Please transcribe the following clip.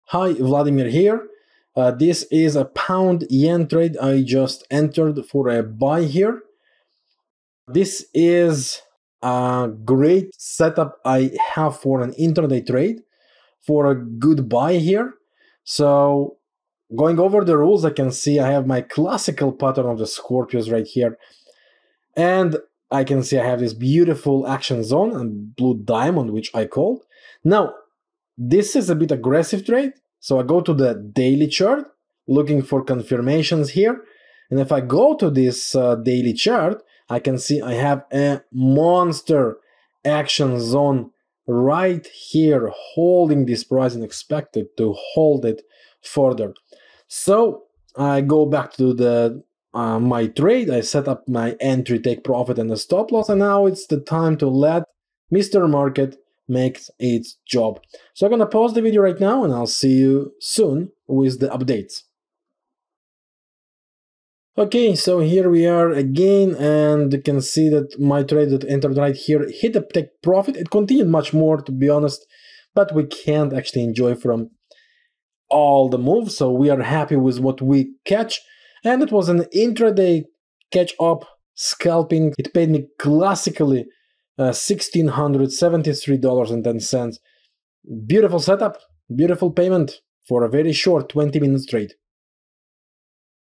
Hi, Vladimir here. This is a pound yen trade I just entered for a buy here. This is a great setup I have for an intraday trade for a good buy here. So going over the rules, I can see I have my classical pattern of the Scorpios right here. And I can see I have this beautiful action zone and blue diamond, which I called. Now, this is a bit aggressive trade. So I go to the daily chart, looking for confirmations here. And if I go to this daily chart, I can see I have a monster action zone right here, holding this price and expected to hold it further. So I go back to the my trade. I set up my entry, take profit, and a stop loss. And now it's the time to let Mr. Market makes its job. So I'm gonna pause the video right now and I'll see you soon with the updates. Okay, so here we are again, and you can see that my trade that entered right here hit a take profit. It continued much more, to be honest, but we can't actually enjoy from all the moves, so we are happy with what we catch. And it was an intraday catch up scalping. It paid me classically $1,673.10. Beautiful setup, beautiful payment for a very short 20 minutes trade.